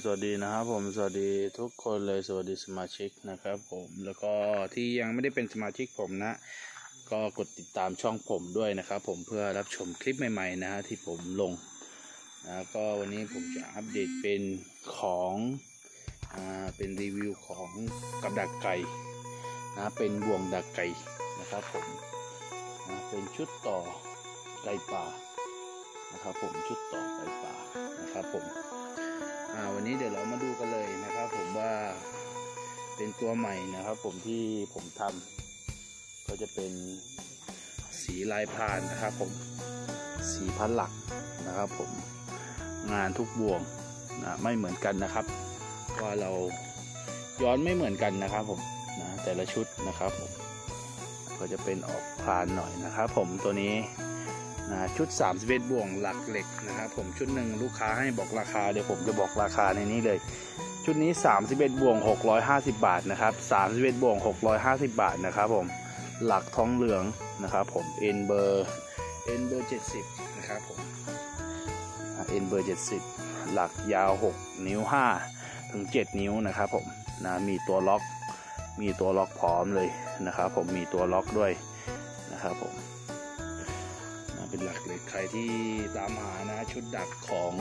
สวัสดีนะครับผมสวัสดีทุกคนเลยสวัสดีสมาชิกนะครับผมแล้วก็ที่ยังไม่ได้เป็นสมาชิกผมนะก็กดติดตามช่องผมด้วยนะครับผมเพื่อรับชมคลิปใหม่ๆนะฮะที่ผมลงนะก็วันนี้ผมจะอัปเดตเป็นของเป็นรีวิวของกับดักไก่นะเป็นบ่วงดักไก่นะครับผมนะเป็นชุดต่อไก่ป่านะครับผมชุดต่อไก่ป่านะครับผมวันนี้เดี๋ยวเรามาดูกันเลยนะครับผมว่าเป็นตัวใหม่นะครับผมที่ผมทำก็จะเป็นสีลายพรางนะครับผมสีพันหลักนะครับผมงานทุกบ่วงนะไม่เหมือนกันนะครับว่าเราย้อนไม่เหมือนกันนะครับผมนะแต่ละชุดนะครับผมก็จะเป็นออกพรานหน่อยนะครับผมตัวนี้ชุด31บ่วงหลักเหล็กนะครับผมชุดหนึ่งลูกค้าให้บอกราคาเดี๋ยวผมจะบอกราคาในนี้เลยชุดนี้31บ่วง650 บาทนะครับ31บ่วง650 บาทนะครับผมหลักทองเหลืองนะครับผมเอ็นเบอร์70นะครับผมเอ็นเบอร์70หลักยาว6นิ้ว5ถึง7นิ้วนะครับผมนะมีตัวล็อกพร้อมเลยนะครับผมมีตัวล็อกด้วยนะครับผมเป็นหลักเหล็กใครที่ตามหานะชุดดักของ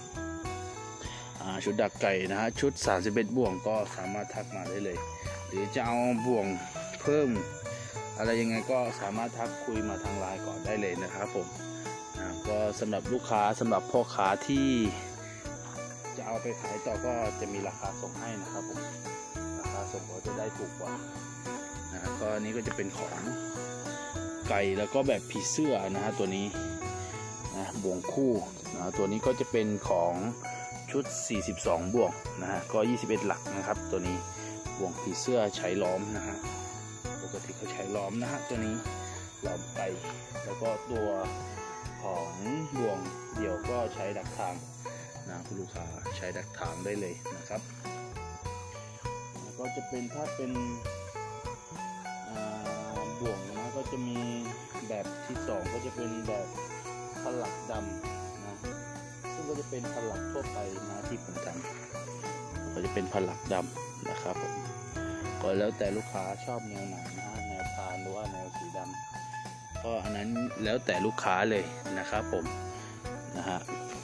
ชุดดักไก่นะฮะชุด31บ่วงก็สามารถทักมาได้เลยหรือจะเอาบ่วงเพิ่มอะไรยังไงก็สามารถทักคุยมาทางไลน์ก่อนได้เลยนะครับผมก็สำหรับลูกค้าสำหรับพ่อค้าที่จะเอาไปขายต่อก็จะมีราคาส่งให้นะครับผมราคาส่งก็จะได้ถูกกว่าก็นี้ก็จะเป็นของไก่แล้วก็แบบผีเสื้อนะฮะตัวนี้นะบ่วงคู่นะตัวนี้ก็จะเป็นของชุด42บ่วงนะฮะก็21หลักนะครับตัวนี้บ่วงผีเสื้อใช้ล้อมนะฮะปกติเขาใช้ล้อมนะฮะตัวนี้ล้อมไก่แล้วก็ตัวของบ่วงเดี่ยวก็ใช้ดักทางนะคุณลูกค้าใช้ดักทางได้เลยนะครับก็จะเป็นถ้าเป็นบ่วงนะก็จะมีแบบที่2ก็จะเป็นแบบผลักดำนะซึ่งก็จะเป็นผลักทั่วไปนะที่ผมทำก็จะเป็นผลักดำนะครับผมก็แล้วแต่ลูกค้าชอบแนวไหนนะแนวพรางหรือว่าแนวสีดำก็อันนั้นแล้วแต่ลูกค้าเลยนะครับผมนะฮะ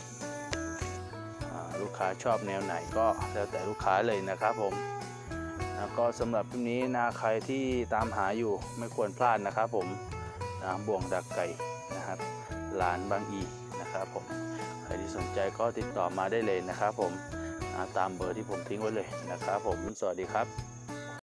ลูกค้าชอบแนวไหนก็แล้วแต่ลูกค้าเลยนะครับผมก็สำหรับคลิปนี้นะใครที่ตามหาอยู่ไม่ควรพลาดนะครับผมบ่วงดักไก่นะครับร้านบางอีนะครับผมใครที่สนใจก็ติดต่อมาได้เลยนะครับผมตามเบอร์ที่ผมทิ้งไว้เลยนะครับผมสวัสดีครับ